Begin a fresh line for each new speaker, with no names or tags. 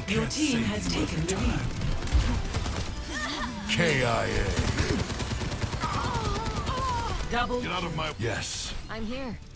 Your team has taken the lead.
KIA.
Double.
Get out of my... Yes.
I'm here.